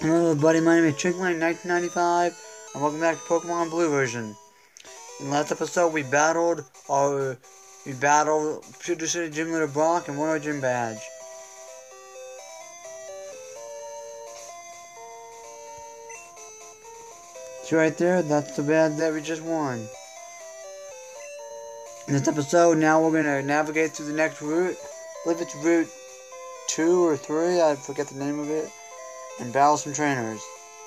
Hello everybody, my name is Chickling1995, and welcome back to Pokemon Blue version. In the last episode, we battled Future City Gym Leader Brock and won our gym badge. See right there, that's the badge that we just won. In this episode, now we're gonna navigate through the next route. I believe it's Route 2 or 3, I forget the name of it, and battle some trainers.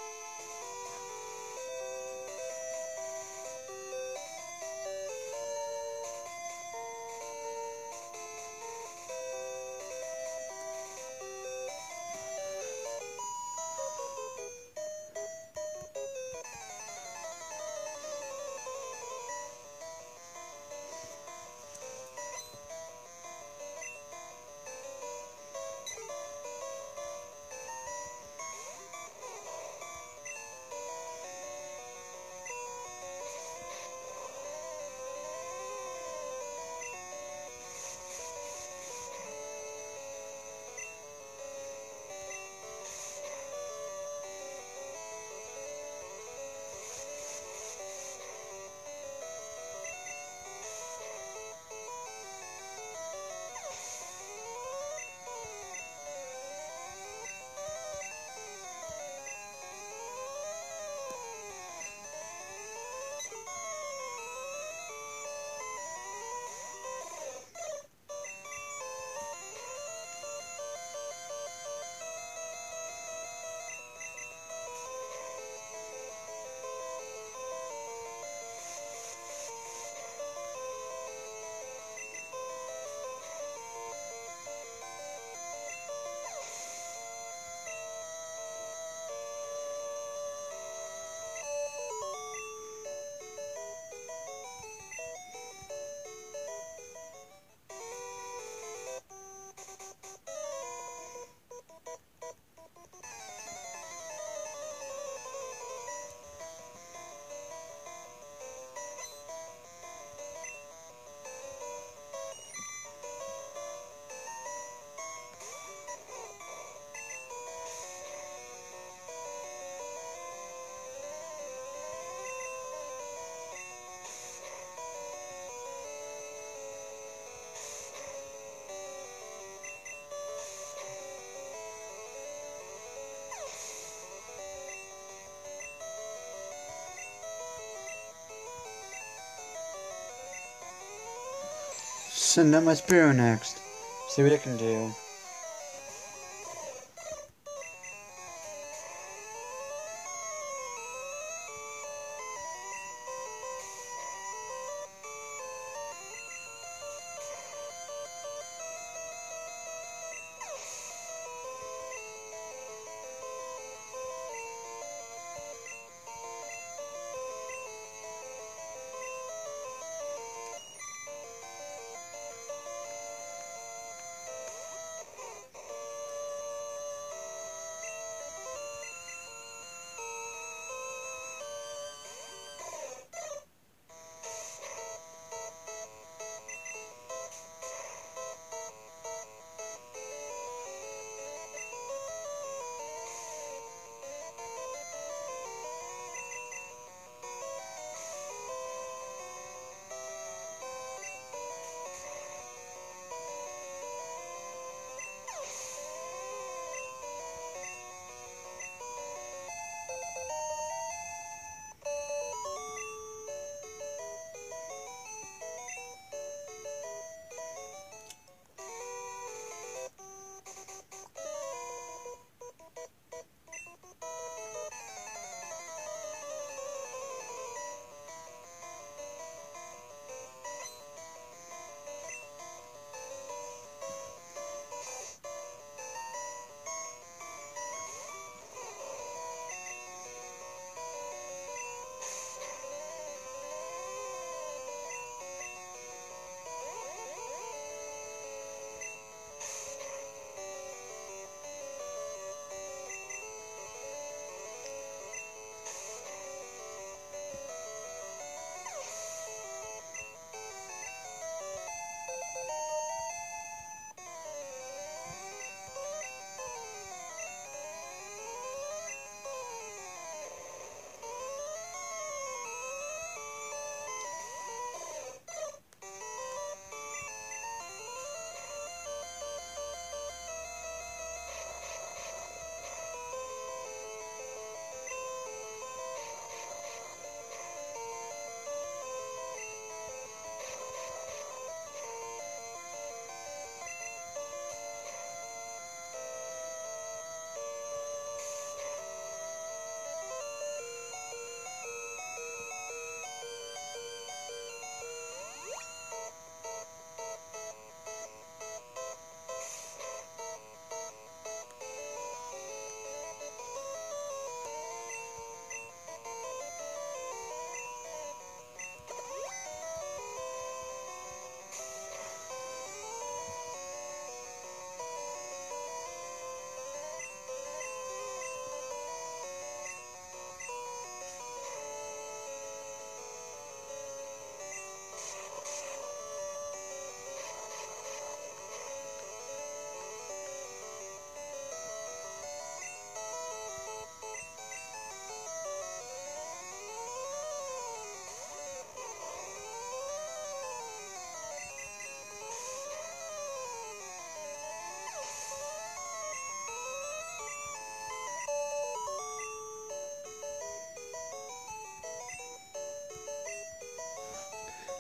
Send out my Spearow next. See what it can do.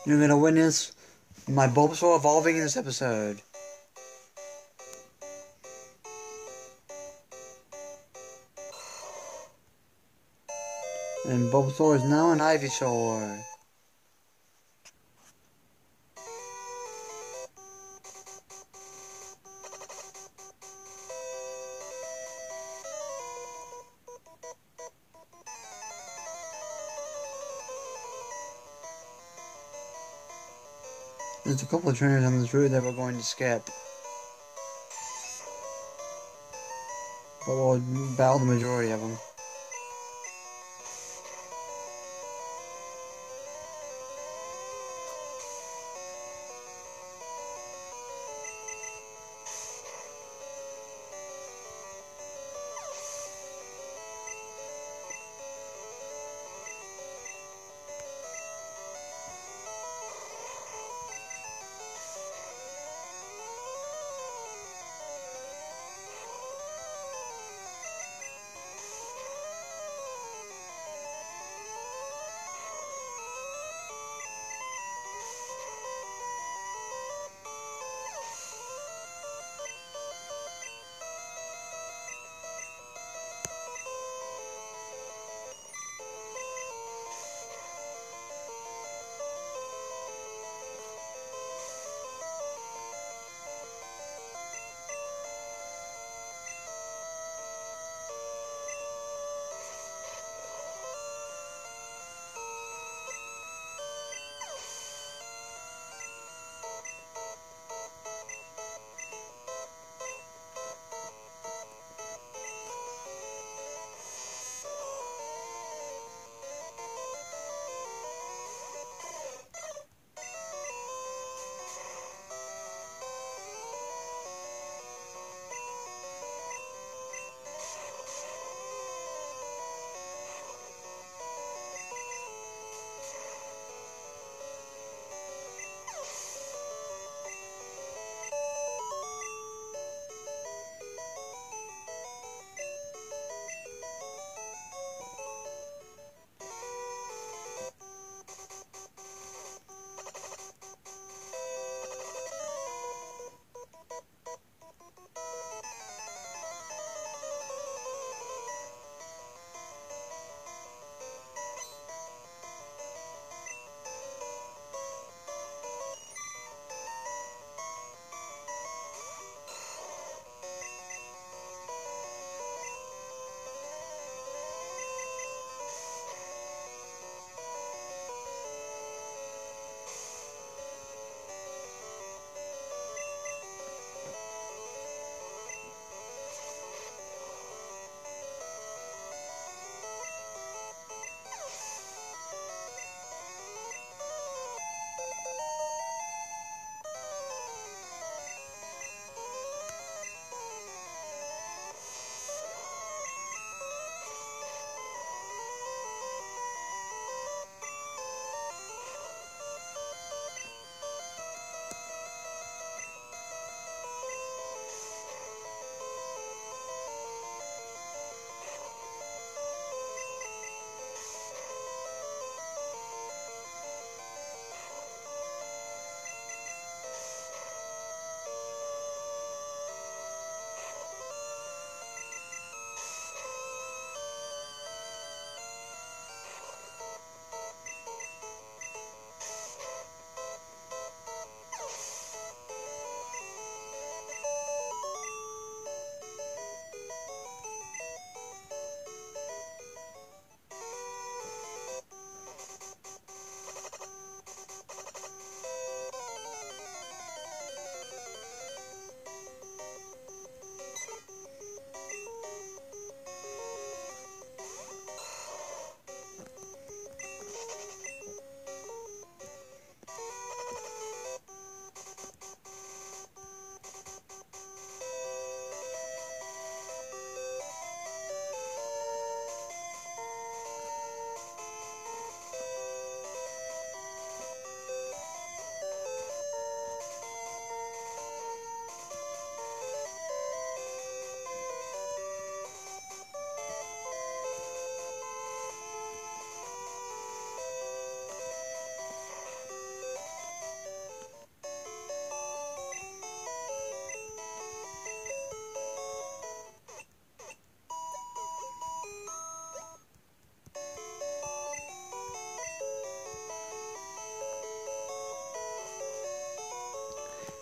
You're gonna witness my Bulbasaur evolving in this episode. And Bulbasaur is now an Ivysaur. There's a couple of trainers on this route that we're going to skip. But we'll battle the majority of them.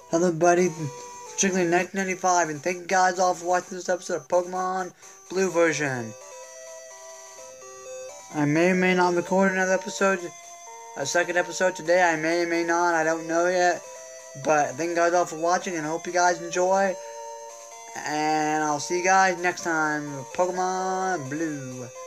Hello, buddy. Strictly 1995, and thank you guys all for watching this episode of Pokemon Blue version. I may or may not record another episode, a second episode today. I may or may not. I don't know yet. But thank you guys all for watching, and I hope you guys enjoy. And I'll see you guys next time with Pokemon Blue.